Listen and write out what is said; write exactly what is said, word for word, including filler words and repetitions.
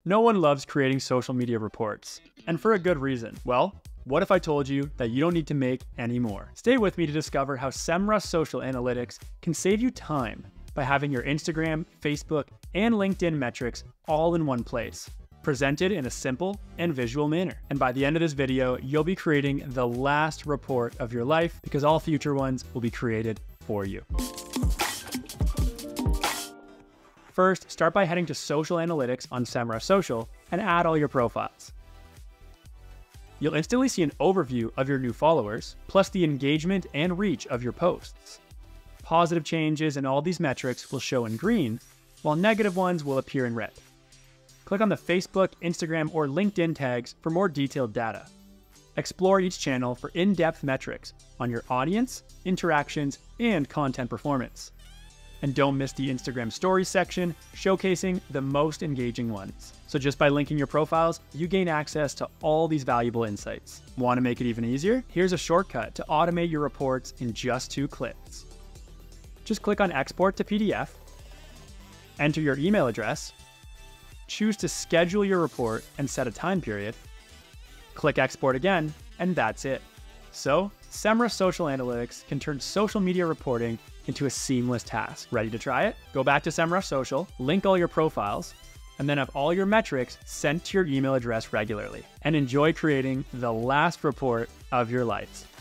No one loves creating social media reports, and for a good reason. Well, what if I told you that you don't need to make any more? Stay with me to discover how Semrush Social Analytics can save you time by having your Instagram, Facebook, and LinkedIn metrics all in one place, presented in a simple and visual manner. And by the end of this video, you'll be creating the last report of your life because all future ones will be created for you. First, start by heading to Social Analytics on Semrush Social and add all your profiles. You'll instantly see an overview of your new followers, plus the engagement and reach of your posts. Positive changes in all these metrics will show in green, while negative ones will appear in red. Click on the Facebook, Instagram, or LinkedIn tags for more detailed data. Explore each channel for in-depth metrics on your audience, interactions, and content performance. And don't miss the Instagram stories section, showcasing the most engaging ones. So just by linking your profiles, you gain access to all these valuable insights. Want to make it even easier? Here's a shortcut to automate your reports in just two clicks. Just click on Export to P D F, enter your email address, choose to schedule your report and set a time period, click Export again, and that's it. So, Semrush Social Analytics can turn social media reporting into a seamless task. Ready to try it? Go back to Semrush Social, link all your profiles, and then have all your metrics sent to your email address regularly. And enjoy creating the last report of your life.